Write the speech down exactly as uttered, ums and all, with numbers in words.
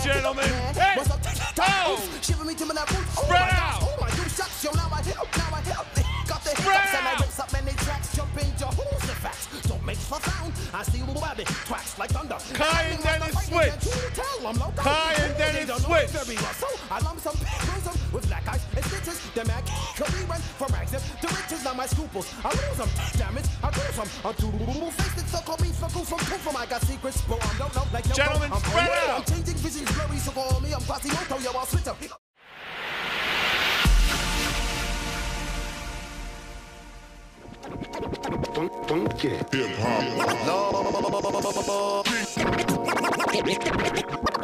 gentlemen. Hey! Oh! Shiver me to my boots. Spread out! Oh my goose shucks, yo, now I help, now I help. Got the Spread hiccups and I out! rips up many tracks, jump into who's the facts. Don't make for sound, I see you rabbit, tracks like thunder. Kai and Dennis switch. Kai and Dennis switch. So I lump some them with black eyes and stitches. Them I can rerun from rags to riches. Now my scruples, I lose them. Damage, I lose them. I'm too faced it, so call me for from from I got secrets, but I don't know like no. Gentlemen, I'm spread I'm out. changing visions, blurry, so call me. I'm Quasimodo, yo, I'll switch up. Funky hip hop.